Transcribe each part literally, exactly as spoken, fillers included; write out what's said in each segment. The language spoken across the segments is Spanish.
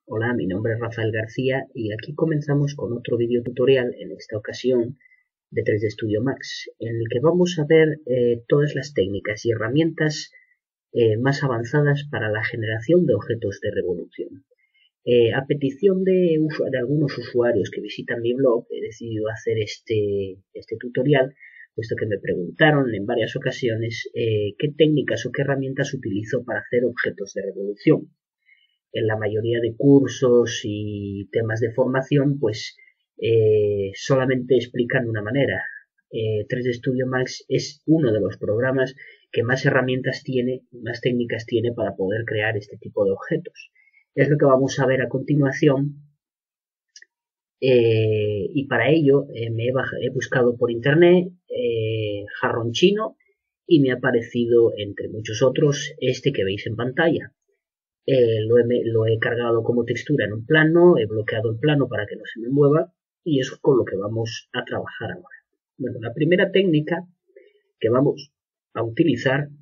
Hola, mi nombre es Rafael García y aquí comenzamos con otro video tutorial, en esta ocasión de tres D Studio Max, en el que vamos a ver eh, todas las técnicas y herramientas eh, más avanzadas para la generación de objetos de revolución. Eh, a petición de, de algunos usuarios que visitan mi blog, he decidido hacer este, este tutorial, puesto que me preguntaron en varias ocasiones eh, qué técnicas o qué herramientas utilizo para hacer objetos de revolución. En la mayoría de cursos y temas de formación, pues eh, solamente explican de una manera. Eh, tres D Studio Max es uno de los programas que más herramientas tiene, más técnicas tiene para poder crear este tipo de objetos. Es lo que vamos a ver a continuación. Eh, y para ello eh, me he, he, buscado por internet eh, jarrón chino y me ha aparecido, entre muchos otros, este que veis en pantalla. Eh, lo, he, lo he cargado como textura en un plano, he bloqueado el plano para que no se me mueva y eso es con lo que vamos a trabajar ahora. Bueno, la primera técnica que vamos a utilizar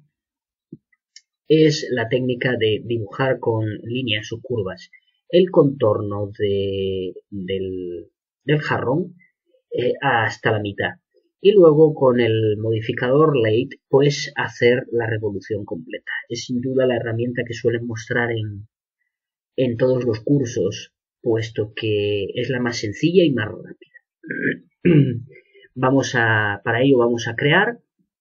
es la técnica de dibujar con líneas o curvas el contorno de, del, del jarrón eh, hasta la mitad. Y luego con el modificador Lathe pues hacer la revolución completa. Es sin duda la herramienta que suelen mostrar en, en todos los cursos, puesto que es la más sencilla y más rápida. Vamos a, para ello vamos a crear,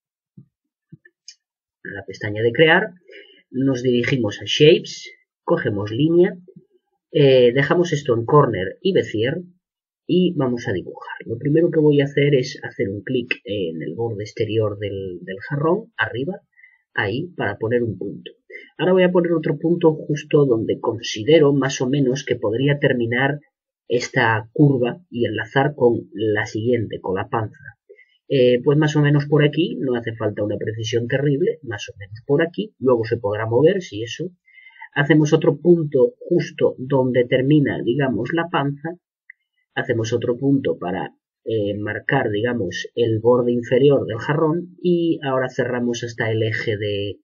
a la pestaña de crear, nos dirigimos a Shapes, cogemos línea, eh, dejamos esto en Corner y Bezier, y vamos a dibujar. Lo primero que voy a hacer es hacer un clic en el borde exterior del, del jarrón, arriba, ahí, para poner un punto. Ahora voy a poner otro punto justo donde considero más o menos que podría terminar esta curva y enlazar con la siguiente, con la panza. Eh, pues más o menos por aquí, no hace falta una precisión terrible, más o menos por aquí, luego se podrá mover si eso. Hacemos otro punto justo donde termina, digamos, la panza. Hacemos otro punto para eh, marcar, digamos, el borde inferior del jarrón y ahora cerramos hasta el eje de,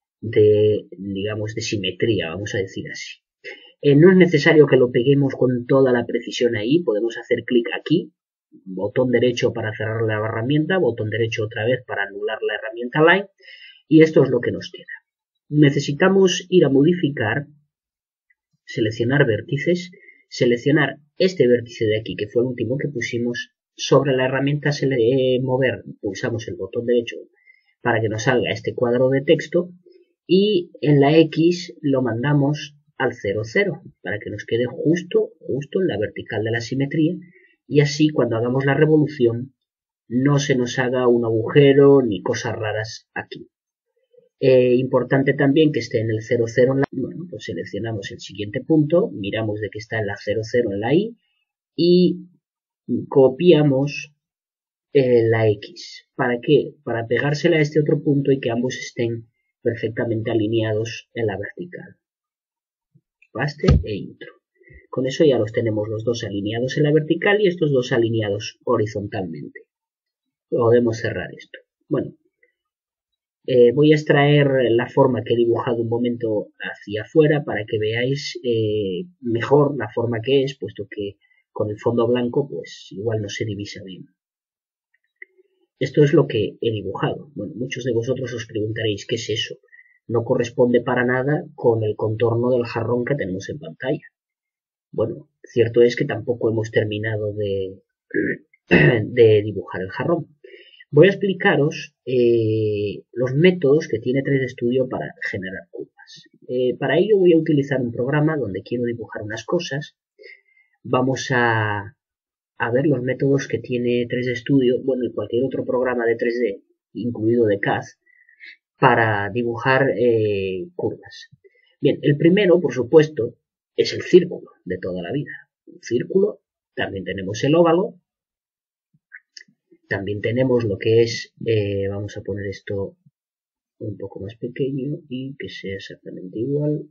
de digamos, de simetría, vamos a decir así. Eh, no es necesario que lo peguemos con toda la precisión ahí, podemos hacer clic aquí, botón derecho para cerrar la herramienta, botón derecho otra vez para anular la herramienta Line, y esto es lo que nos queda. Necesitamos ir a modificar, seleccionar vértices, seleccionar este vértice de aquí, que fue el último que pusimos. Sobre la herramienta eh, mover, pulsamos el botón derecho para que nos salga este cuadro de texto y en la X lo mandamos al cero cero para que nos quede justo, justo en la vertical de la simetría y así cuando hagamos la revolución no se nos haga un agujero ni cosas raras aquí. Eh, importante también que esté en el cero cero en la I. Bueno, pues seleccionamos el siguiente punto, miramos de que está en la cero cero en la I y copiamos eh, la X. ¿Para qué? Para pegársela a este otro punto y que ambos estén perfectamente alineados en la vertical. Paste e intro. Con eso ya los tenemos los dos alineados en la vertical y estos dos alineados horizontalmente. Podemos cerrar esto. Bueno. Eh, voy a extraer la forma que he dibujado un momento hacia afuera para que veáis eh, mejor la forma que es, puesto que con el fondo blanco pues igual no se divisa bien. Esto es lo que he dibujado. Bueno, muchos de vosotros os preguntaréis ¿qué es eso? No corresponde para nada con el contorno del jarrón que tenemos en pantalla. Bueno, cierto es que tampoco hemos terminado de, de dibujar el jarrón. Voy a explicaros eh, los métodos que tiene tres D Studio para generar curvas. Eh, para ello voy a utilizar un programa donde quiero dibujar unas cosas. Vamos a, a ver los métodos que tiene tres D Studio, bueno, y cualquier otro programa de tres D, incluido de C A D, para dibujar eh, curvas. Bien, el primero, por supuesto, es el círculo de toda la vida. Un círculo, también tenemos el óvalo. También tenemos lo que es, eh, vamos a poner esto un poco más pequeño y que sea exactamente igual.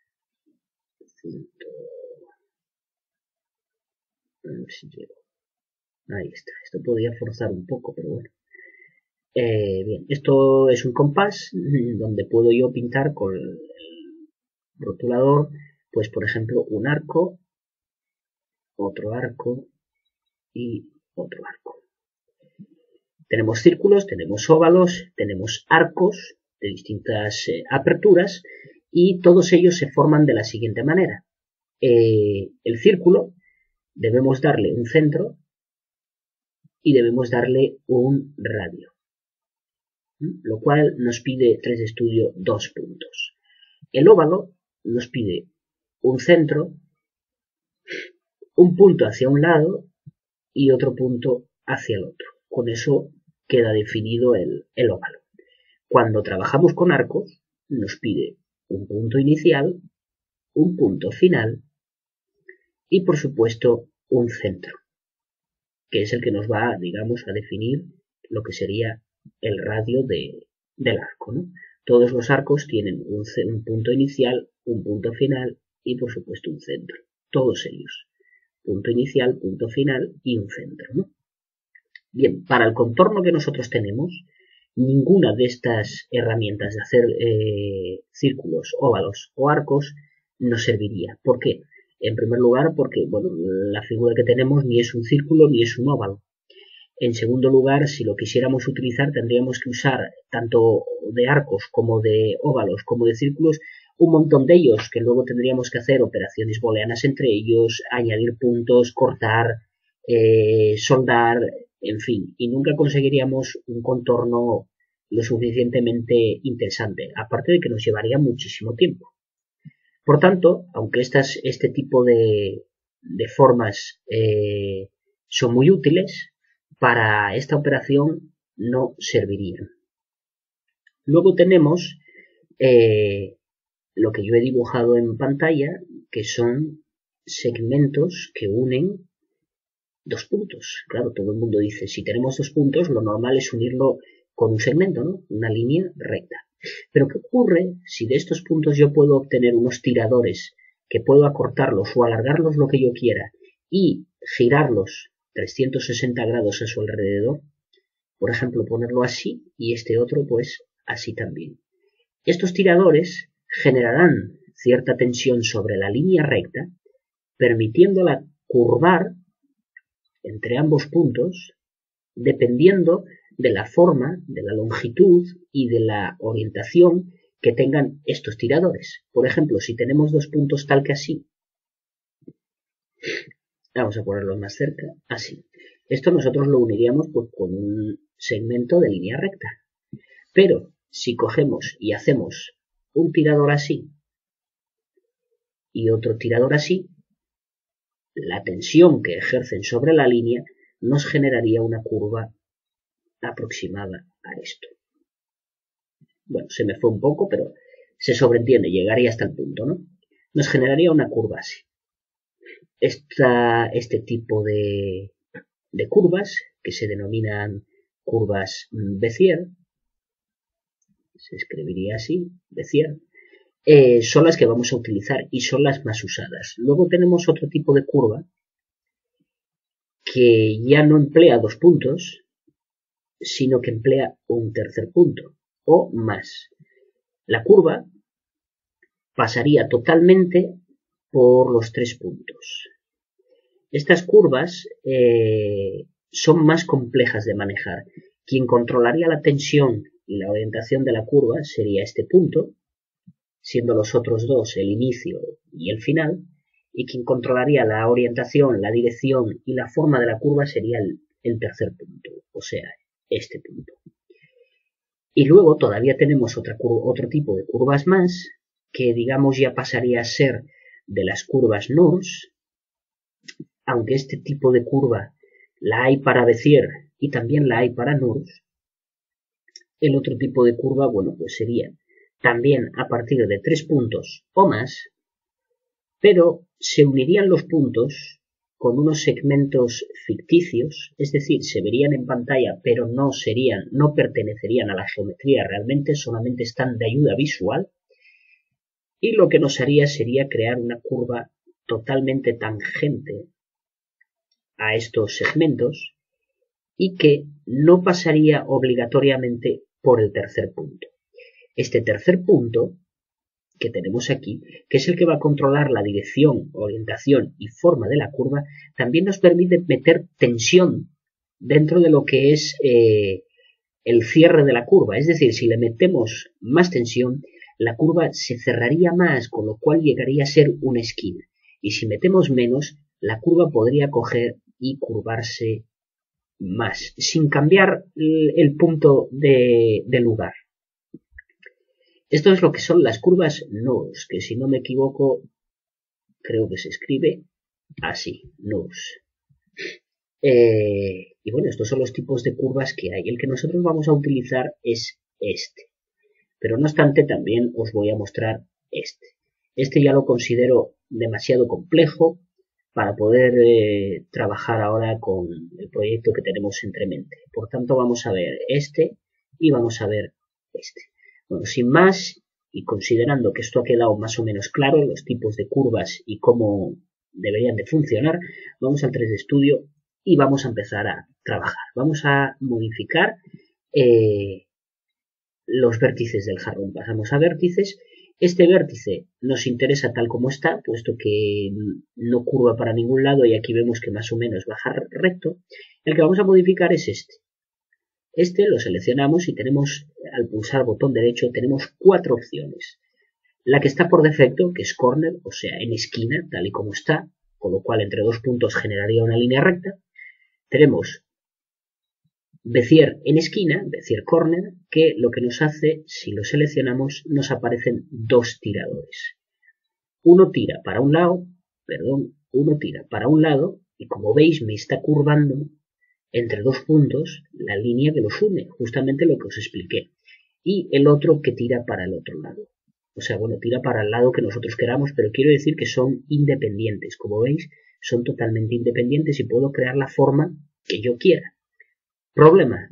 A ver si llego. Ahí está. Esto podría forzar un poco, pero bueno. Eh, bien, esto es un compás donde puedo yo pintar con el rotulador pues por ejemplo un arco, otro arco y otro arco. Tenemos círculos, tenemos óvalos, tenemos arcos de distintas eh, aperturas y todos ellos se forman de la siguiente manera. Eh, el círculo debemos darle un centro y debemos darle un radio, ¿Mm? Lo cual nos pide tres de estudio dos puntos. El óvalo nos pide un centro, un punto hacia un lado y otro punto hacia el otro. Con eso queda definido el, el óvalo. Cuando trabajamos con arcos, nos pide un punto inicial, un punto final y, por supuesto, un centro, que es el que nos va, digamos, a definir lo que sería el radio de, del arco, ¿no? Todos los arcos tienen un, un punto inicial, un punto final y, por supuesto, un centro. Todos ellos. Punto inicial, punto final y un centro, ¿no? Bien, para el contorno que nosotros tenemos, ninguna de estas herramientas de hacer eh, círculos, óvalos o arcos nos serviría. ¿Por qué? En primer lugar, porque bueno, la figura que tenemos ni es un círculo ni es un óvalo. En segundo lugar, si lo quisiéramos utilizar, tendríamos que usar tanto de arcos como de óvalos como de círculos un montón de ellos, que luego tendríamos que hacer operaciones booleanas entre ellos, añadir puntos, cortar, eh, soldar, en fin, y nunca conseguiríamos un contorno lo suficientemente interesante, aparte de que nos llevaría muchísimo tiempo. Por tanto, aunque estas, este tipo de, de formas eh, son muy útiles, para esta operación no servirían. Luego tenemos eh, lo que yo he dibujado en pantalla, que son segmentos que unen dos puntos. Claro, todo el mundo dice, si tenemos dos puntos, lo normal es unirlo con un segmento, ¿no? Una línea recta. Pero ¿qué ocurre si de estos puntos yo puedo obtener unos tiradores que puedo acortarlos o alargarlos lo que yo quiera y girarlos trescientos sesenta grados a su alrededor? Por ejemplo, ponerlo así y este otro pues así también. Estos tiradores generarán cierta tensión sobre la línea recta, permitiéndola curvar entre ambos puntos, dependiendo de la forma, de la longitud y de la orientación que tengan estos tiradores. Por ejemplo, si tenemos dos puntos tal que así, vamos a ponerlo más cerca, así. Esto nosotros lo uniríamos pues, con un segmento de línea recta. Pero si cogemos y hacemos un tirador así y otro tirador así, la tensión que ejercen sobre la línea nos generaría una curva aproximada a esto. Bueno, se me fue un poco, pero se sobreentiende, llegaría hasta el punto, ¿no? Nos generaría una curva así. Esta, este tipo de, de curvas, que se denominan curvas Bézier, se escribiría así, Bézier, eh, son las que vamos a utilizar y son las más usadas. Luego tenemos otro tipo de curva que ya no emplea dos puntos, sino que emplea un tercer punto o más. La curva pasaría totalmente por los tres puntos. Estas curvas eh, son más complejas de manejar. Quien controlaría la tensión y la orientación de la curva sería este punto, siendo los otros dos el inicio y el final, y quien controlaría la orientación, la dirección y la forma de la curva sería el, el tercer punto, o sea, este punto. Y luego todavía tenemos otra, otro tipo de curvas más, que digamos ya pasaría a ser de las curvas Nurse, aunque este tipo de curva la hay para Bézier y también la hay para Nurse. El otro tipo de curva, bueno, pues sería también a partir de tres puntos o más, pero se unirían los puntos con unos segmentos ficticios, es decir, se verían en pantalla, pero no serían, no pertenecerían a la geometría realmente, solamente están de ayuda visual, y lo que nos haría sería crear una curva totalmente tangente a estos segmentos y que no pasaría obligatoriamente por el tercer punto. Este tercer punto que tenemos aquí, que es el que va a controlar la dirección, orientación y forma de la curva, también nos permite meter tensión dentro de lo que es eh, el cierre de la curva. Es decir, si le metemos más tensión, la curva se cerraría más, con lo cual llegaría a ser una esquina. Y si metemos menos, la curva podría coger y curvarse más, sin cambiar el punto de, de lugar. Esto es lo que son las curvas nose, que si no me equivoco, creo que se escribe así, nose. Eh, y bueno, estos son los tipos de curvas que hay. El que nosotros vamos a utilizar es este. Pero no obstante, también os voy a mostrar este. Este ya lo considero demasiado complejo para poder eh, trabajar ahora con el proyecto que tenemos entre mente. Por tanto, vamos a ver este y vamos a ver este. Bueno, sin más, y considerando que esto ha quedado más o menos claro, los tipos de curvas y cómo deberían de funcionar, vamos al tres D Studio y vamos a empezar a trabajar. Vamos a modificar eh, los vértices del jarrón. Pasamos a vértices. Este vértice nos interesa tal como está, puesto que no curva para ningún lado y aquí vemos que más o menos baja recto. El que vamos a modificar es este. Este lo seleccionamos y tenemos, al pulsar botón derecho, tenemos cuatro opciones. La que está por defecto, que es corner, o sea, en esquina, tal y como está, con lo cual entre dos puntos generaría una línea recta. Tenemos Bezier en esquina, Bezier corner, que lo que nos hace, si lo seleccionamos, nos aparecen dos tiradores. Uno tira para un lado, perdón, uno tira para un lado y como veis me está curvando entre dos puntos la línea que los une, justamente lo que os expliqué. Y el otro que tira para el otro lado. O sea, bueno, tira para el lado que nosotros queramos, pero quiero decir que son independientes. Como veis, son totalmente independientes y puedo crear la forma que yo quiera. Problema.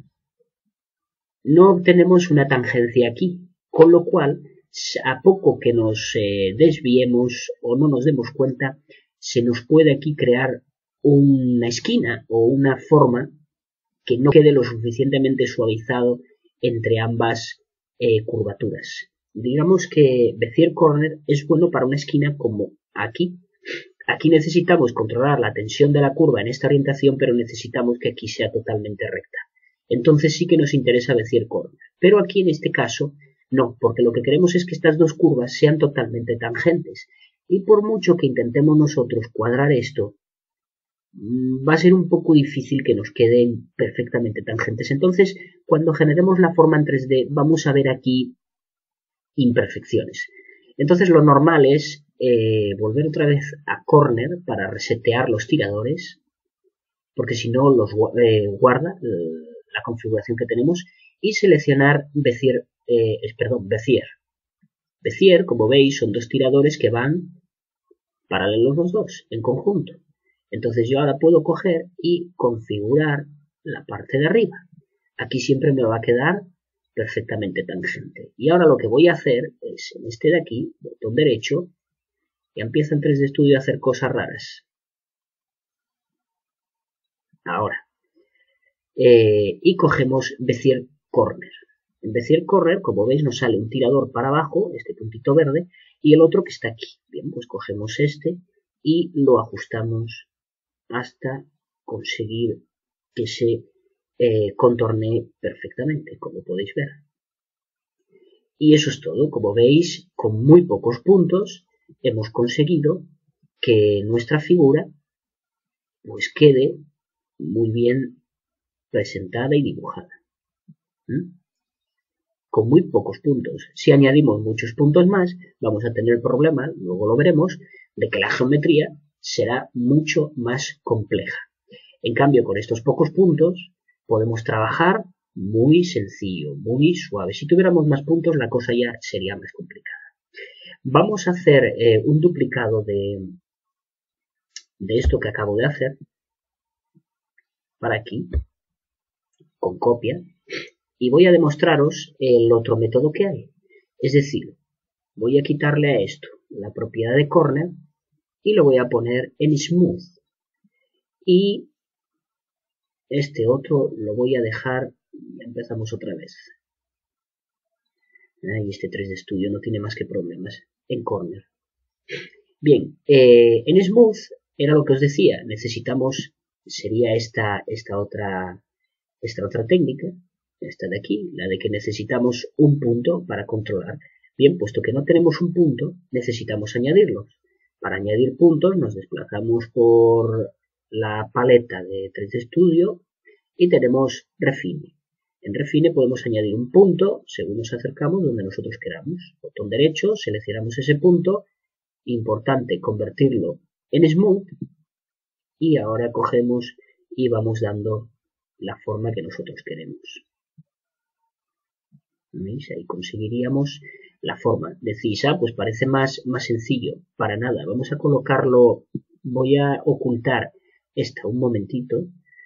No obtenemos una tangencia aquí, con lo cual, a poco que nos eh, desviemos o no nos demos cuenta, se nos puede aquí crear una esquina o una forma que no quede lo suficientemente suavizado entre ambas eh, curvaturas. Digamos que Bezier Corner es bueno para una esquina como aquí. Aquí necesitamos controlar la tensión de la curva en esta orientación, pero necesitamos que aquí sea totalmente recta. Entonces sí que nos interesa Bezier Corner. Pero aquí en este caso no, porque lo que queremos es que estas dos curvas sean totalmente tangentes. Y por mucho que intentemos nosotros cuadrar esto, va a ser un poco difícil que nos queden perfectamente tangentes. Entonces, cuando generemos la forma en tres D, vamos a ver aquí imperfecciones. Entonces, lo normal es eh, volver otra vez a corner para resetear los tiradores, porque si no los eh, guarda eh, la configuración que tenemos, y seleccionar Bezier, eh, perdón, Bezier. Bezier, como veis, son dos tiradores que van paralelos los dos, en conjunto. Entonces yo ahora puedo coger y configurar la parte de arriba. Aquí siempre me va a quedar perfectamente tangente. Y ahora lo que voy a hacer es, en este de aquí, botón derecho, ya empieza en tres D Studio a hacer cosas raras. Ahora. Eh, y cogemos Bezier Corner. En Bezier Corner, como veis, nos sale un tirador para abajo, este puntito verde, y el otro que está aquí. Bien, pues cogemos este y lo ajustamos hasta conseguir que se eh, contornee perfectamente, como podéis ver. Y eso es todo. Como veis, con muy pocos puntos hemos conseguido que nuestra figura pues quede muy bien presentada y dibujada. ¿Mm? Con muy pocos puntos. Si añadimos muchos puntos más, vamos a tener el problema, luego lo veremos, de que la geometría será mucho más compleja. En cambio, con estos pocos puntos podemos trabajar muy sencillo, muy suave. Si tuviéramos más puntos, la cosa ya sería más complicada. Vamos a hacer eh, un duplicado de, de esto que acabo de hacer para aquí, con copia, y voy a demostraros el otro método que hay. Es decir, voy a quitarle a esto la propiedad de corner y lo voy a poner en smooth. Y este otro lo voy a dejar, empezamos otra vez. Y este tres D Studio no tiene más que problemas. en corner. Bien, eh, en smooth era lo que os decía, necesitamos, sería esta, esta otra, esta otra técnica, esta de aquí, la de que necesitamos un punto para controlar. Bien, puesto que no tenemos un punto, necesitamos añadirlos. Para añadir puntos nos desplazamos por la paleta de tres D Studio y tenemos Refine. En Refine podemos añadir un punto según nos acercamos donde nosotros queramos. Botón derecho, seleccionamos ese punto. Importante convertirlo en Smooth. Y ahora cogemos y vamos dando la forma que nosotros queremos. ¿Veis? Ahí conseguiríamos la forma. Decís, ah, pues parece más, más sencillo. Para nada. Vamos a colocarlo. Voy a ocultar esta un momentito.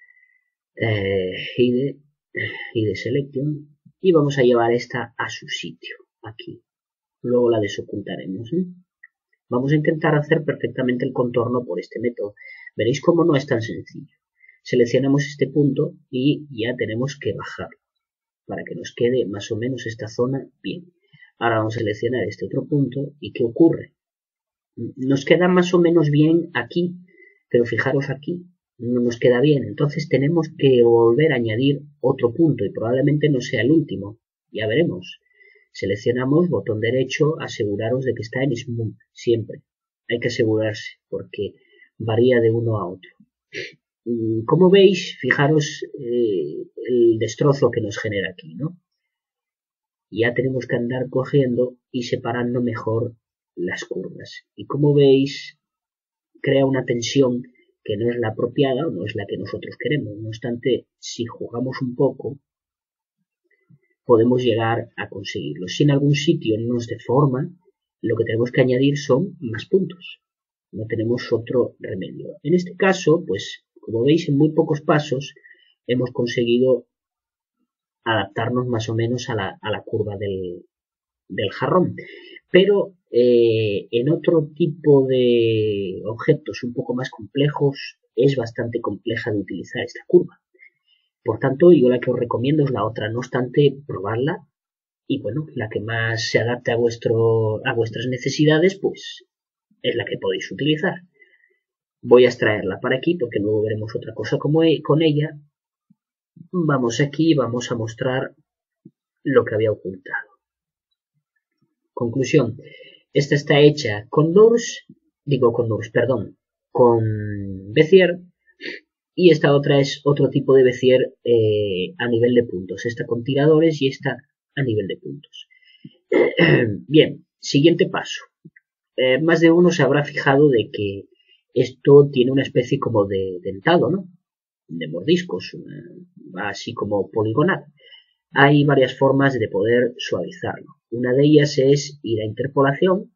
Eh, hide, hide Selection. Y vamos a llevar esta a su sitio. Aquí. Luego la desocultaremos. ¿eh? Vamos a intentar hacer perfectamente el contorno por este método. Veréis cómo no es tan sencillo. Seleccionamos este punto y ya tenemos que bajarlo para que nos quede más o menos esta zona bien. Ahora vamos a seleccionar este otro punto y ¿qué ocurre? Nos queda más o menos bien aquí, pero fijaros aquí, no nos queda bien. Entonces tenemos que volver a añadir otro punto y probablemente no sea el último. Ya veremos. Seleccionamos botón derecho, aseguraros de que está en Smooth, siempre. Hay que asegurarse porque varía de uno a otro. Como veis, fijaros eh, el destrozo que nos genera aquí, ¿no? Ya tenemos que andar cogiendo y separando mejor las curvas. Y como veis, crea una tensión que no es la apropiada o no es la que nosotros queremos. No obstante, si jugamos un poco, podemos llegar a conseguirlo. Si en algún sitio nos deforma, lo que tenemos que añadir son más puntos. No tenemos otro remedio. En este caso, pues, como veis, en muy pocos pasos hemos conseguido adaptarnos más o menos a la, a la curva del, del jarrón. Pero eh, en otro tipo de objetos un poco más complejos es bastante compleja de utilizar esta curva. Por tanto, yo la que os recomiendo es la otra. No obstante, probarla y bueno, la que más se adapte a, vuestro, a vuestras necesidades, pues es la que podéis utilizar. Voy a extraerla para aquí porque luego veremos otra cosa como e con ella. Vamos aquí y vamos a mostrar lo que había ocultado. Conclusión. Esta está hecha con Nurse, digo con Nurse, perdón, con Bezier. Y esta otra es otro tipo de Bezier eh, a nivel de puntos. Esta con tiradores y esta a nivel de puntos. Bien, siguiente paso. Eh, más de uno se habrá fijado de que esto tiene una especie como de dentado, ¿no? De mordiscos, una, va así como poligonal. Hay varias formas de poder suavizarlo. Una de ellas es ir a interpolación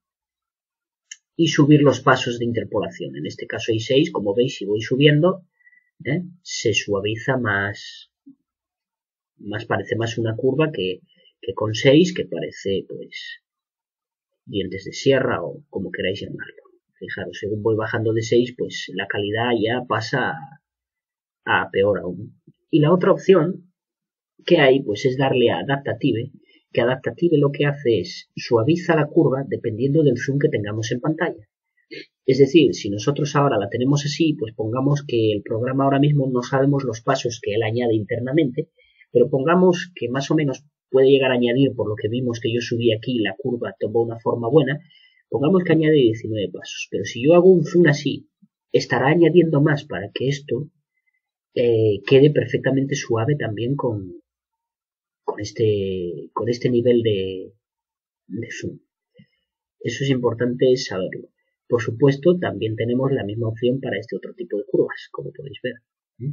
y subir los pasos de interpolación. En este caso hay seis, como veis, si voy subiendo, ¿eh? se suaviza más, más parece más una curva que, que con seis, que parece pues dientes de sierra o como queráis llamarlo. Fijaros, según voy bajando de seis, pues la calidad ya pasa a, a peor aún. Y la otra opción que hay, pues es darle a Adaptative, que Adaptative lo que hace es suaviza la curva dependiendo del zoom que tengamos en pantalla. Es decir, si nosotros ahora la tenemos así, pues pongamos que el programa ahora mismo no sabemos los pasos que él añade internamente, pero pongamos que más o menos puede llegar a añadir, por lo que vimos que yo subí aquí, la curva tomó una forma buena, pongamos que añade diecinueve pasos, pero si yo hago un zoom así, estará añadiendo más para que esto eh, quede perfectamente suave también con, con, este, con este nivel de, de zoom. Eso es importante saberlo. Por supuesto, también tenemos la misma opción para este otro tipo de curvas, como podéis ver.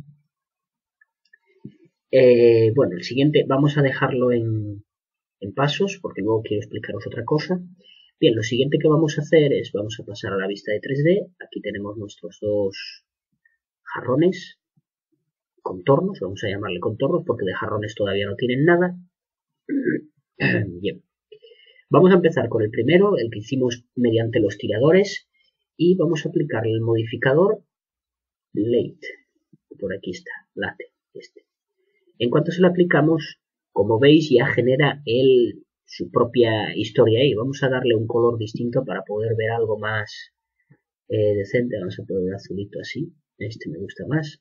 Eh, bueno, el siguiente vamos a dejarlo en, en pasos, porque luego quiero explicaros otra cosa. Bien, lo siguiente que vamos a hacer es, vamos a pasar a la vista de tres D. Aquí tenemos nuestros dos jarrones, contornos, vamos a llamarle contornos, porque de jarrones todavía no tienen nada. Bien. Vamos a empezar con el primero, el que hicimos mediante los tiradores, y vamos a aplicarle el modificador Late. Por aquí está, late, este. En cuanto se lo aplicamos, como veis, ya genera el su propia historia ahí. Vamos a darle un color distinto para poder ver algo más eh, decente. Vamos a poner azulito así. Este me gusta más.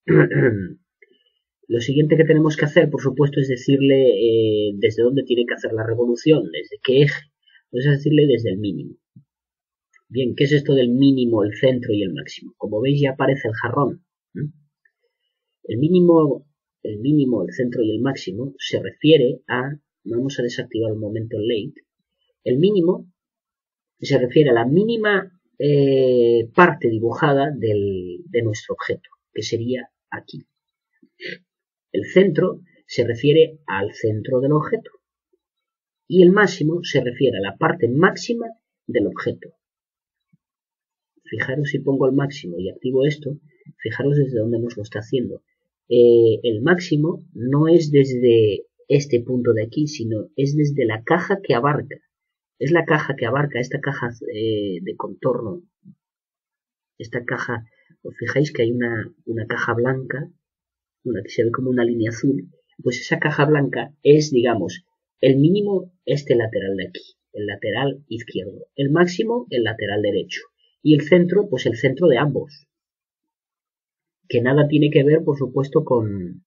Lo siguiente que tenemos que hacer, por supuesto, es decirle eh, desde dónde tiene que hacer la revolución, desde qué eje. Vamos a decirle desde el mínimo. Bien, ¿qué es esto del mínimo, el centro y el máximo? Como veis ya aparece el jarrón. ¿Mm? El mínimo, el mínimo, el centro y el máximo se refiere a, vamos a desactivar un momento el late, el mínimo se refiere a la mínima eh, parte dibujada del, de nuestro objeto, que sería aquí. El centro se refiere al centro del objeto y el máximo se refiere a la parte máxima del objeto. Fijaros si pongo el máximo y activo esto, fijaros desde dónde nos lo está haciendo. Eh, el máximo no es desde este punto de aquí, sino es desde la caja que abarca. Es la caja que abarca, esta caja eh, de contorno. Esta caja, os fijáis que hay una, una caja blanca, una que se ve como una línea azul. Pues esa caja blanca es, digamos, el mínimo este lateral de aquí, el lateral izquierdo. El máximo, el lateral derecho. Y el centro, pues el centro de ambos. Que nada tiene que ver, por supuesto, con,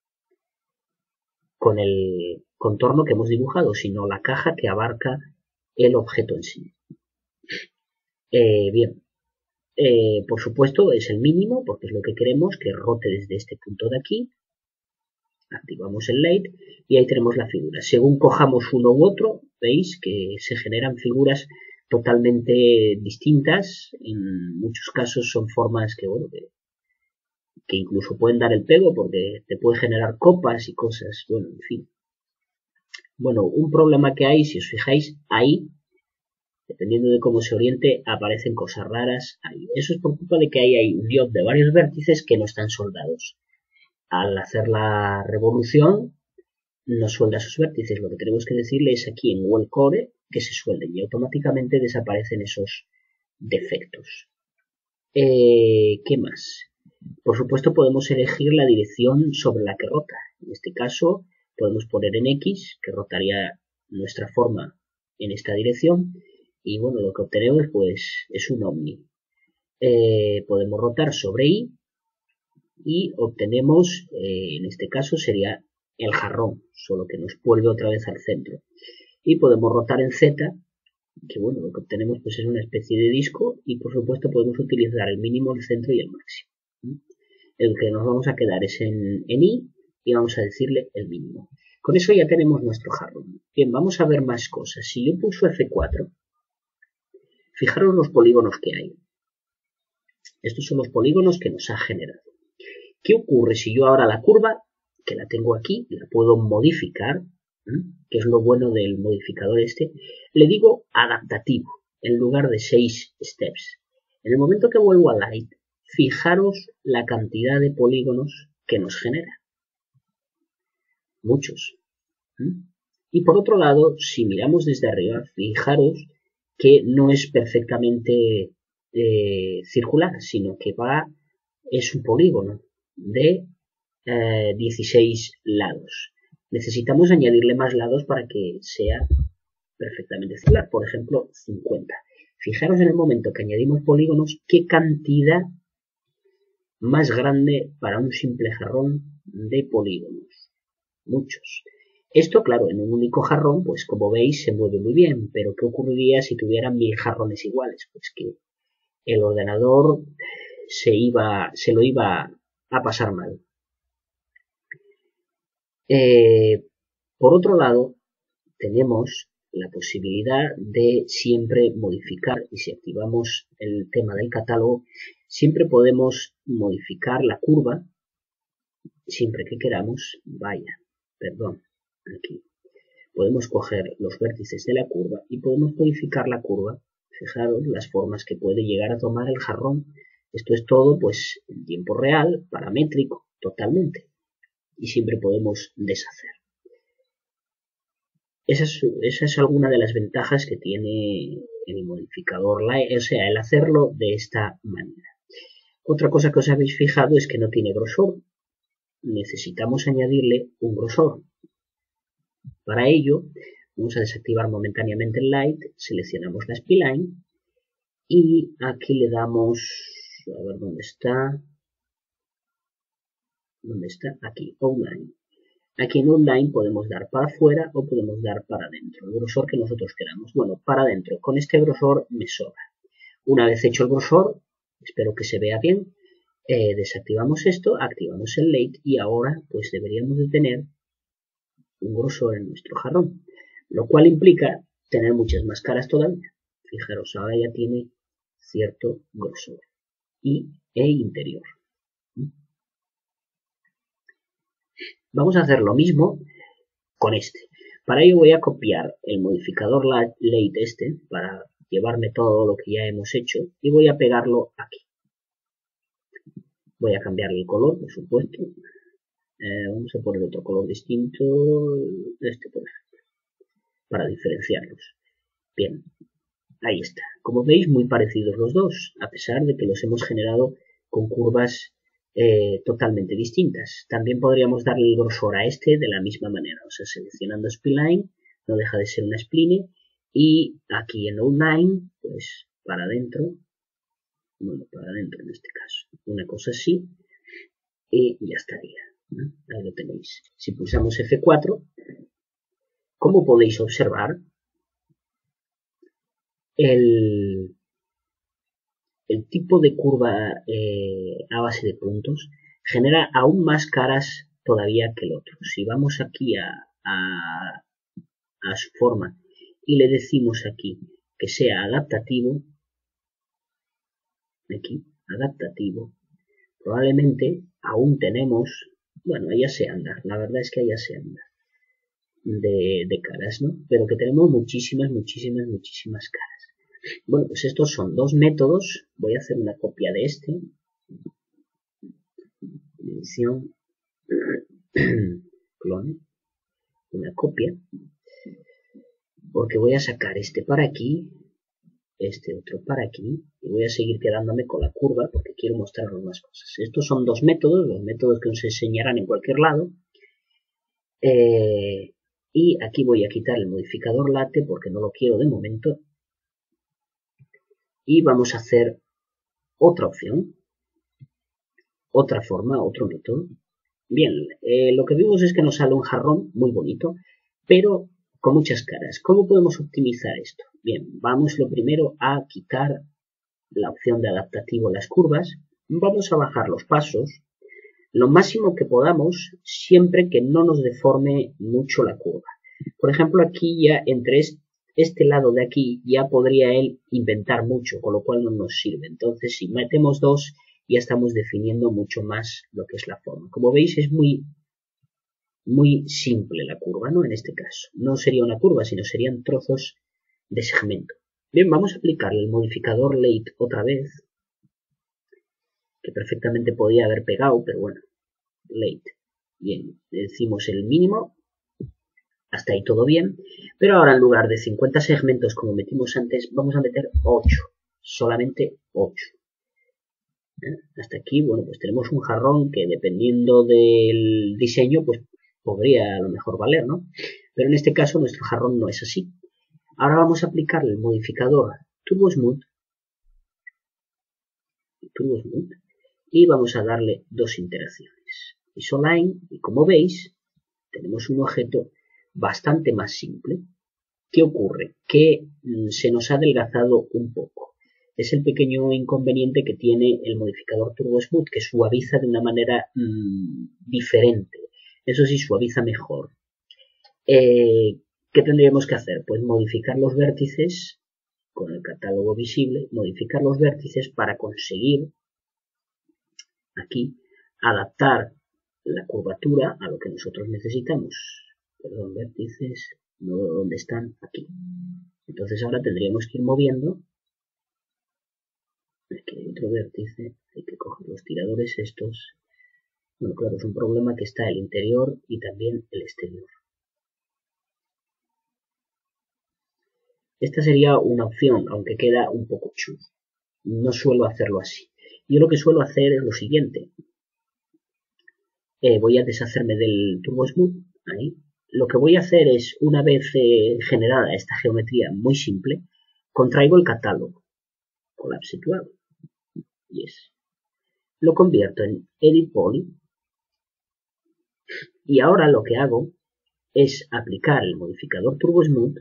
con el contorno que hemos dibujado, sino la caja que abarca el objeto en sí. Eh, bien, eh, por supuesto es el mínimo, porque es lo que queremos, que rote desde este punto de aquí. Activamos el late y ahí tenemos la figura. Según cojamos uno u otro, veis que se generan figuras totalmente distintas. En muchos casos son formas que, bueno, que, que incluso pueden dar el pego porque te puede generar copas y cosas. Bueno, en fin. Bueno, un problema que hay, si os fijáis, ahí, dependiendo de cómo se oriente, aparecen cosas raras ahí. Eso es por culpa de que ahí hay un diod de varios vértices que no están soldados. Al hacer la revolución, no suelda sus vértices. Lo que tenemos que decirle es aquí en Well Core que se suelden y automáticamente desaparecen esos defectos. Eh, ¿Qué más? Por supuesto podemos elegir la dirección sobre la que rota. En este caso podemos poner en X, que rotaría nuestra forma en esta dirección. Y bueno, lo que obtenemos pues es un ovni. Eh, podemos rotar sobre Y y obtenemos, eh, en este caso sería el jarrón, solo que nos vuelve otra vez al centro. Y podemos rotar en Z, que bueno, lo que obtenemos pues es una especie de disco y por supuesto podemos utilizar el mínimo, el centro y el máximo. El que nos vamos a quedar es en, en Y y vamos a decirle el mínimo. Con eso ya tenemos nuestro jarrón. Bien, vamos a ver más cosas. Si yo pulso F cuatro, fijaros los polígonos que hay. Estos son los polígonos que nos ha generado. ¿Qué ocurre si yo ahora la curva, que la tengo aquí, la puedo modificar, ¿eh? Que es lo bueno del modificador este, le digo adaptativo, en lugar de seis steps. En el momento que vuelvo a Light, fijaros la cantidad de polígonos que nos genera. Muchos. ¿eh? Y por otro lado, si miramos desde arriba, fijaros que no es perfectamente eh, circular, sino que va, es un polígono de eh, dieciséis lados. Necesitamos añadirle más lados para que sea perfectamente circular, por ejemplo cincuenta. Fijaros en el momento que añadimos polígonos qué cantidad más grande para un simple jarrón de polígonos. Muchos. Esto, claro, en un único jarrón, pues como veis se mueve muy bien, pero ¿qué ocurriría si tuvieran mil jarrones iguales? Pues que el ordenador se iba, se lo iba a pasar mal. Eh, por otro lado, tenemos la posibilidad de siempre modificar, y si activamos el tema del catálogo, siempre podemos modificar la curva, siempre que queramos. Vaya, perdón, aquí. Podemos coger los vértices de la curva y podemos modificar la curva. Fijaros las formas que puede llegar a tomar el jarrón. Esto es todo pues en tiempo real, paramétrico, totalmente. Y siempre podemos deshacer. Esa es, esa es alguna de las ventajas que tiene el modificador Light, o sea, el hacerlo de esta manera. Otra cosa que os habéis fijado es que no tiene grosor. Necesitamos añadirle un grosor. Para ello Vamos a desactivar momentáneamente el light, seleccionamos la spline y aquí le damos, a ver dónde está, dónde está, aquí, outline. Aquí en outline podemos dar para afuera o podemos dar para adentro, el grosor que nosotros queramos. Bueno, para adentro, con este grosor me sobra. Una vez hecho el grosor, espero que se vea bien, eh, desactivamos esto, activamos el light y ahora pues deberíamos de tener un grosor en nuestro jarrón, lo cual implica tener muchas más caras todavía. Fijaros, ahora ya tiene cierto grosor y e interior. Vamos a hacer lo mismo con este. Para ello voy a copiar el modificador light este para llevarme todo lo que ya hemos hecho y voy a pegarlo aquí. Voy a cambiarle el color, por supuesto. Eh, vamos a poner otro color distinto, este por ejemplo, para diferenciarlos. Bien, ahí está. Como veis, muy parecidos los dos, a pesar de que los hemos generado con curvas eh, totalmente distintas. También podríamos darle el grosor a este de la misma manera, o sea, seleccionando spline, no deja de ser una spline, y aquí en outline, pues para adentro, bueno, para adentro en este caso, una cosa así, y ya estaría. Ahí lo tenéis. Si pulsamos F cuatro, como podéis observar, el, el tipo de curva eh, a base de puntos genera aún más caras todavía que el otro. Si vamos aquí a, a, a su forma y le decimos aquí que sea adaptativo, aquí, adaptativo, probablemente aún tenemos, bueno, allá se anda, la verdad es que allá se anda. De, de caras, ¿no? Pero que tenemos muchísimas, muchísimas, muchísimas caras. Bueno, pues estos son dos métodos. Voy a hacer una copia de este. Edición. Clone. Una copia. Porque voy a sacar este para aquí. Este otro para aquí. Y voy a seguir quedándome con la curva porque quiero mostraros más cosas. Estos son dos métodos. Los métodos que os enseñarán en cualquier lado. Eh... Y aquí voy a quitar el modificador late porque no lo quiero de momento. Y vamos a hacer otra opción. Otra forma, otro método. Bien, eh, lo que vimos es que nos sale un jarrón muy bonito, pero con muchas caras. ¿Cómo podemos optimizar esto? Bien, vamos lo primero a quitar la opción de adaptativo a las curvas. Vamos a bajar los pasos lo máximo que podamos, siempre que no nos deforme mucho la curva. Por ejemplo, aquí ya entre este lado de aquí ya podría él inventar mucho, con lo cual no nos sirve. Entonces, si metemos dos, ya estamos definiendo mucho más lo que es la forma. Como veis, es muy, muy simple la curva, ¿no? En este caso. No sería una curva, sino serían trozos de segmento. Bien, vamos a aplicarle el modificador late otra vez, que perfectamente podía haber pegado, pero bueno, late. Bien, decimos el mínimo, hasta ahí todo bien, pero ahora en lugar de cincuenta segmentos como metimos antes, vamos a meter ocho, solamente ocho. ¿Eh? Hasta aquí, bueno, pues tenemos un jarrón que dependiendo del diseño, pues podría a lo mejor valer, ¿no? Pero en este caso nuestro jarrón no es así. Ahora vamos a aplicarle el modificador Turbo Smooth, Turbo Smooth y vamos a darle dos interacciones. Isoline, y como veis, tenemos un objeto bastante más simple. ¿Qué ocurre? Que mm, se nos ha adelgazado un poco. Es el pequeño inconveniente que tiene el modificador Turbo Smooth, que suaviza de una manera mmm, diferente. Eso sí, suaviza mejor. Eh, ¿Qué tendríamos que hacer? Pues modificar los vértices con el catálogo visible, modificar los vértices para conseguir aquí adaptar la curvatura a lo que nosotros necesitamos. Perdón, vértices, no, ¿dónde están? Aquí. Entonces ahora tendríamos que ir moviendo. Aquí hay otro vértice, hay que coger los tiradores estos. Bueno, claro, es un problema que está el interior y también el exterior. Esta sería una opción, aunque queda un poco chulo. No suelo hacerlo así. Yo lo que suelo hacer es lo siguiente. Eh, voy a deshacerme del Turbo Smooth, ahí, lo que voy a hacer es, una vez eh, generada esta geometría muy simple, contraigo el catálogo, Collapse to Add, yes. Lo convierto en Edit Poly, y ahora lo que hago es aplicar el modificador Turbo Smooth,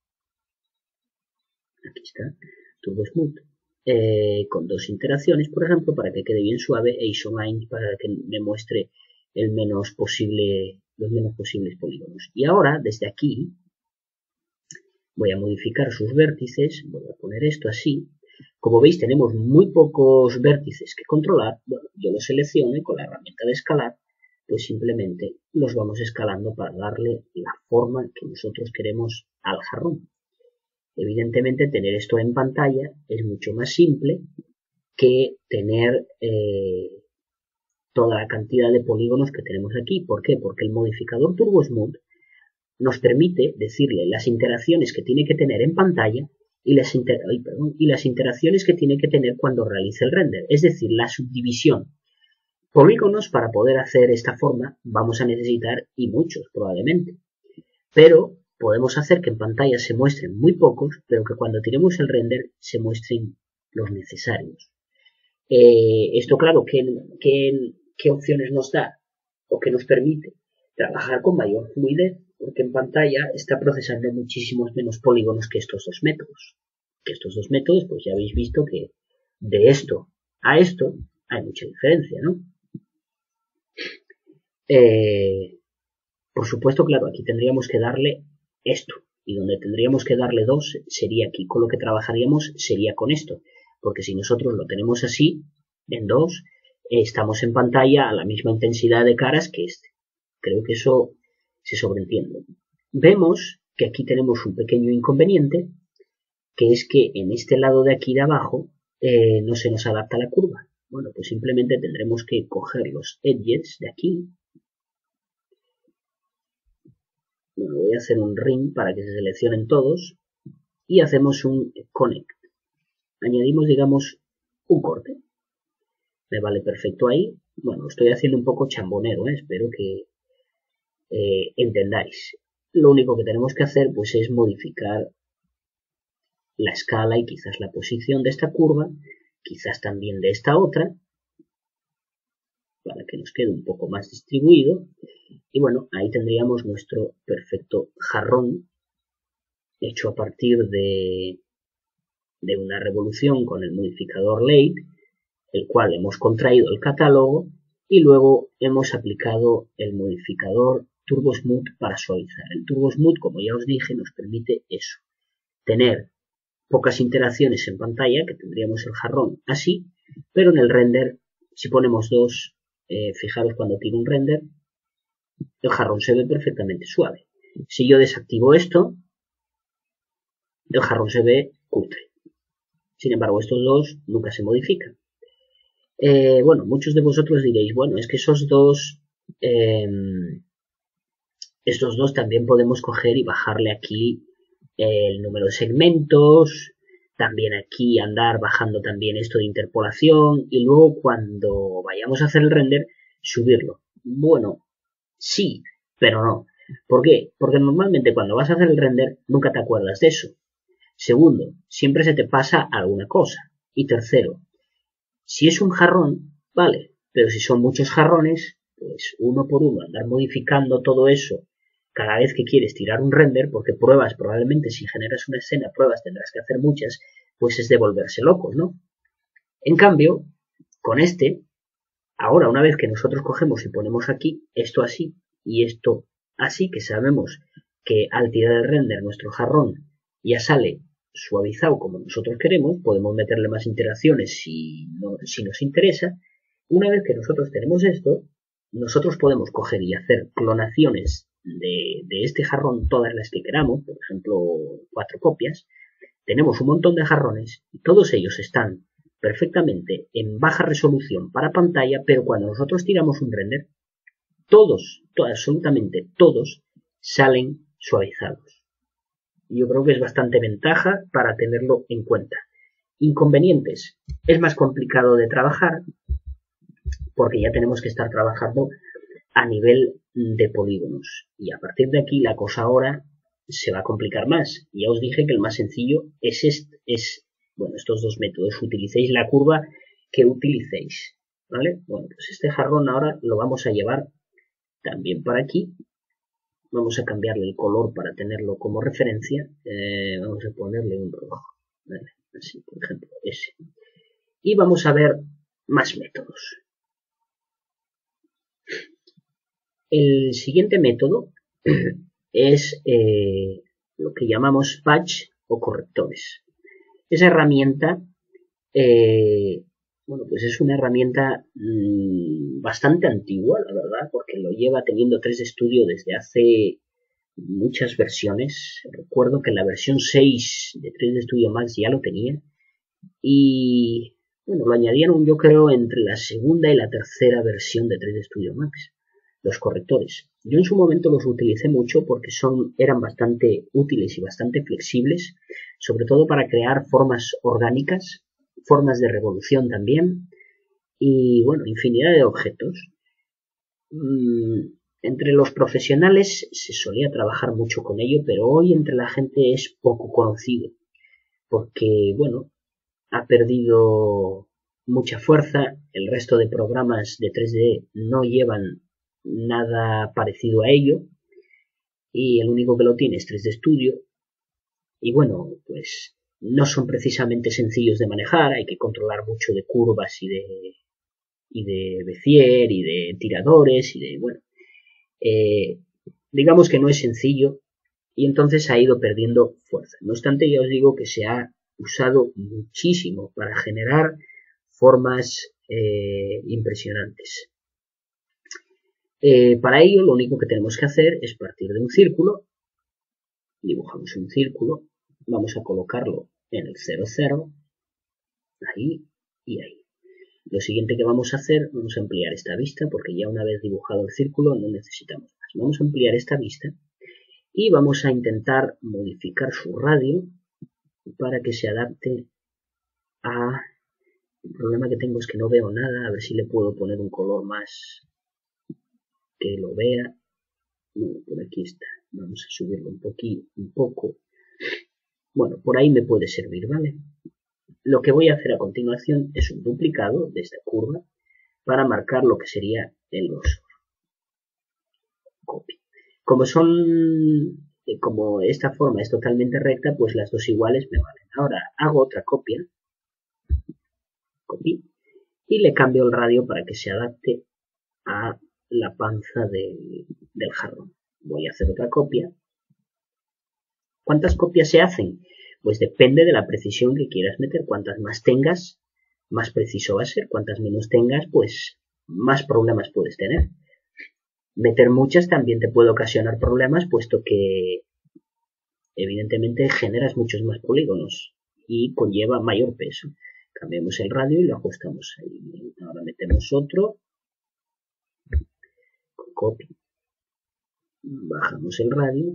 aquí está, Turbo Smooth, eh, con dos interacciones, por ejemplo, para que quede bien suave, e Isoline para que me muestre el menos posible, los menos posibles polígonos. Y ahora, desde aquí, voy a modificar sus vértices, voy a poner esto así. Como veis, tenemos muy pocos vértices que controlar. Bueno, yo los selecciono y con la herramienta de escalar, pues simplemente los vamos escalando para darle la forma que nosotros queremos al jarrón. Evidentemente, tener esto en pantalla es mucho más simple que tener eh, toda la cantidad de polígonos que tenemos aquí. ¿Por qué? Porque el modificador Turbo Smooth nos permite decirle las interacciones que tiene que tener en pantalla y las, inter ay, perdón, y las interacciones que tiene que tener cuando realice el render, es decir, la subdivisión. Polígonos para poder hacer esta forma vamos a necesitar, y muchos probablemente, pero podemos hacer que en pantalla se muestren muy pocos, pero que cuando tiremos el render se muestren los necesarios. Eh, esto claro, ¿qué, qué, qué opciones nos da o qué nos permite? Trabajar con mayor fluidez, porque en pantalla está procesando muchísimos menos polígonos que estos dos métodos. Que estos dos métodos, pues ya habéis visto que de esto a esto hay mucha diferencia, ¿no? Eh, por supuesto, claro, aquí tendríamos que darle esto, y donde tendríamos que darle dos sería aquí. Con lo que trabajaríamos sería con esto, porque si nosotros lo tenemos así, en dos, eh, estamos en pantalla a la misma intensidad de caras que este. Creo que eso se sobreentiende. Vemos que aquí tenemos un pequeño inconveniente, que es que en este lado de aquí de abajo eh, no se nos adapta la curva. Bueno, pues simplemente tendremos que coger los edges de aquí. Bueno, voy a hacer un ring para que se seleccionen todos y hacemos un connect. Añadimos, digamos, un corte. Me vale perfecto ahí. Bueno, lo estoy haciendo un poco chambonero, ¿eh? Espero que eh, entendáis. Lo único que tenemos que hacer pues es modificar la escala y quizás la posición de esta curva, quizás también de esta otra, para que nos quede un poco más distribuido. Y bueno, ahí tendríamos nuestro perfecto jarrón hecho a partir de, de una revolución con el modificador Late, el cual hemos contraído el catálogo y luego hemos aplicado el modificador Turbo Smooth para suavizar. El Turbo Smooth, como ya os dije, nos permite eso, tener pocas interacciones en pantalla, que tendríamos el jarrón así, pero en el render, si ponemos dos, eh, fijaros cuando tiro un render, el jarrón se ve perfectamente suave. Si yo desactivo esto, el jarrón se ve cutre. Sin embargo, estos dos nunca se modifican. Eh, bueno, muchos de vosotros diréis, bueno, es que esos dos, eh, estos dos también podemos coger y bajarle aquí el número de segmentos, también aquí andar bajando también esto de interpolación y luego cuando vayamos a hacer el render, subirlo. Bueno, sí, pero no. ¿Por qué? Porque normalmente cuando vas a hacer el render nunca te acuerdas de eso. Segundo, siempre se te pasa alguna cosa. Y tercero, si es un jarrón, vale, pero si son muchos jarrones, pues uno por uno andar modificando todo eso cada vez que quieres tirar un render, porque pruebas, probablemente si generas una escena, pruebas tendrás que hacer muchas, pues es de volverse locos, ¿no? En cambio, con este, ahora una vez que nosotros cogemos y ponemos aquí esto así y esto así, que sabemos que al tirar el render nuestro jarrón ya sale suavizado como nosotros queremos, podemos meterle más interacciones si, no, si nos interesa. Una vez que nosotros tenemos esto, nosotros podemos coger y hacer clonaciones de, de este jarrón, todas las que queramos, por ejemplo, cuatro copias. Tenemos un montón de jarrones y todos ellos están perfectamente en baja resolución para pantalla, pero cuando nosotros tiramos un render, todos, todos absolutamente todos, salen suavizados. Yo creo que es bastante ventaja para tenerlo en cuenta. Inconvenientes. Es más complicado de trabajar porque ya tenemos que estar trabajando a nivel de polígonos. Y a partir de aquí la cosa ahora se va a complicar más. Ya os dije que el más sencillo es este, es, bueno, estos dos métodos. Utilicéis la curva que utilicéis, ¿vale? Bueno, pues este jarrón ahora lo vamos a llevar también para aquí. Vamos a cambiarle el color para tenerlo como referencia. Eh, vamos a ponerle un rojo, ¿vale? Así, por ejemplo, ese. Y vamos a ver más métodos. El siguiente método es eh, lo que llamamos patch o correctores. Esa herramienta, eh, bueno, pues es una herramienta mmm, bastante antigua, la verdad, porque lo lleva teniendo tres de estudio desde hace muchas versiones. Recuerdo que en la versión seis de tres de Studio Max ya lo tenía. Y bueno, lo añadieron yo creo entre la segunda y la tercera versión de tres de Studio Max, los correctores. Yo en su momento los utilicé mucho porque son, eran bastante útiles y bastante flexibles, sobre todo para crear formas orgánicas, formas de revolución también, y bueno, infinidad de objetos. Mm, entre los profesionales se solía trabajar mucho con ello, pero hoy entre la gente es poco conocido, porque bueno, ha perdido mucha fuerza, el resto de programas de tres D no llevan nada parecido a ello, y el único que lo tiene es tres D Studio, y bueno, pues no son precisamente sencillos de manejar, hay que controlar mucho de curvas y de y de Bezier y de tiradores y de, bueno, eh, digamos que no es sencillo y entonces ha ido perdiendo fuerza. No obstante, ya os digo que se ha usado muchísimo para generar formas eh, impresionantes. Eh, para ello lo único que tenemos que hacer es partir de un círculo, dibujamos un círculo, vamos a colocarlo en el cero cero, ahí y ahí. Lo siguiente que vamos a hacer, vamos a ampliar esta vista porque ya una vez dibujado el círculo no necesitamos más. Vamos a ampliar esta vista y vamos a intentar modificar su radio para que se adapte a... El problema que tengo es que no veo nada, a ver si le puedo poner un color más que lo vea. Bueno, por aquí está. Vamos a subirlo un poquito, un poco. Bueno, por ahí me puede servir, ¿vale? Lo que voy a hacer a continuación es un duplicado de esta curva para marcar lo que sería el grosor. Copy. Como son, como esta forma es totalmente recta, pues las dos iguales me valen. Ahora hago otra copia, copy, y le cambio el radio para que se adapte a la panza del, del jarrón. Voy a hacer otra copia. ¿Cuántas copias se hacen? Pues depende de la precisión que quieras meter. Cuantas más tengas, más preciso va a ser. Cuantas menos tengas, pues más problemas puedes tener. Meter muchas también te puede ocasionar problemas, puesto que evidentemente generas muchos más polígonos y conlleva mayor peso. Cambiamos el radio y lo ajustamos ahí. Ahora metemos otro. Copy. Bajamos el radio.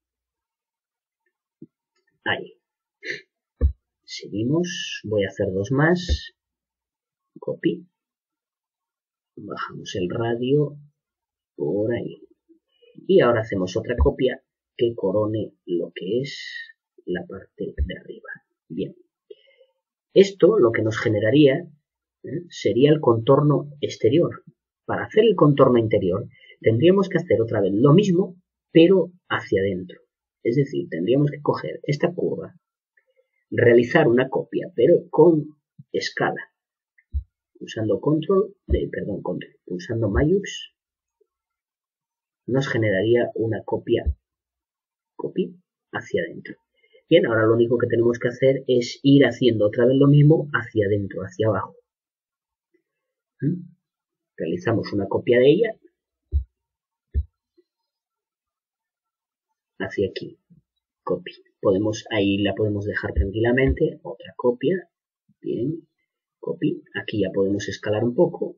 Ahí. Seguimos. Voy a hacer dos más. Copy. Bajamos el radio por ahí. Y ahora hacemos otra copia que corone lo que es la parte de arriba. Bien. Esto lo que nos generaría ¿eh? sería el contorno exterior. Para hacer el contorno interior tendríamos que hacer otra vez lo mismo, pero hacia adentro. Es decir, tendríamos que coger esta curva, realizar una copia, pero con escala. Pulsando control, eh, perdón, control, pulsando Mayux, nos generaría una copia, copy, hacia adentro. Bien, ahora lo único que tenemos que hacer es ir haciendo otra vez lo mismo hacia adentro, hacia abajo. ¿Mm? Realizamos una copia de ella hacia aquí, copy. Podemos, ahí la podemos dejar tranquilamente, otra copia, bien, copy. Aquí ya podemos escalar un poco.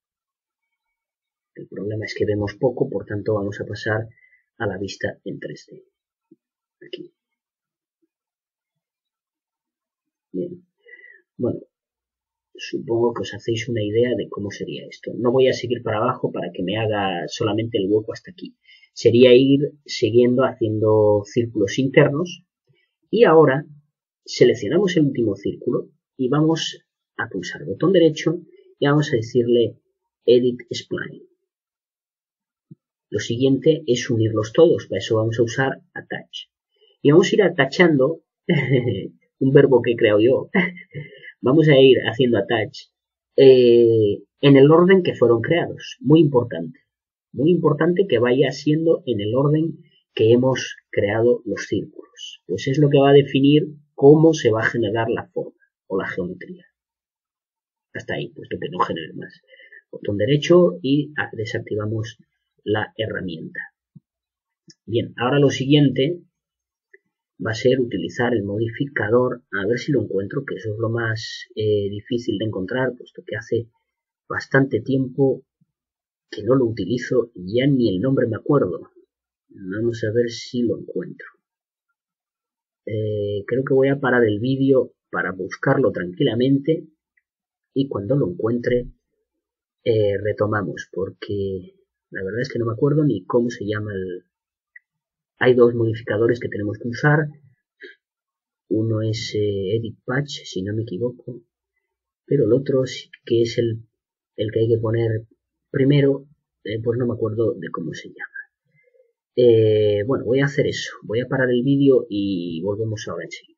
El problema es que vemos poco, por tanto vamos a pasar a la vista en tres D. Aquí. Bien. Bueno, supongo que os hacéis una idea de cómo sería esto. No voy a seguir para abajo para que me haga solamente el hueco hasta aquí. Sería ir siguiendo haciendo círculos internos. Y ahora seleccionamos el último círculo y vamos a pulsar el botón derecho y vamos a decirle Edit Spline. Lo siguiente es unirlos todos, para eso vamos a usar Attach. Y vamos a ir atachando, un verbo que he creado yo, vamos a ir haciendo Attach eh, en el orden que fueron creados. Muy importante, muy importante que vaya siendo en el orden que hemos creado los círculos. Pues es lo que va a definir cómo se va a generar la forma o la geometría. Hasta ahí, puesto que no genere más. Botón derecho y desactivamos la herramienta. Bien, ahora lo siguiente va a ser utilizar el modificador, a ver si lo encuentro, que eso es lo más eh, difícil de encontrar, puesto que hace bastante tiempo que no lo utilizo, ya ni el nombre me acuerdo. Vamos a ver si lo encuentro. Eh, creo que voy a parar el vídeo para buscarlo tranquilamente y cuando lo encuentre eh, retomamos, porque la verdad es que no me acuerdo ni cómo se llama el... Hay dos modificadores que tenemos que usar. Uno es eh, Edit Patch, si no me equivoco, pero el otro que es el, el que hay que poner primero, eh, pues no me acuerdo de cómo se llama. Eh, bueno, voy a hacer eso. Voy a parar el vídeo y volvemos ahora enseguida.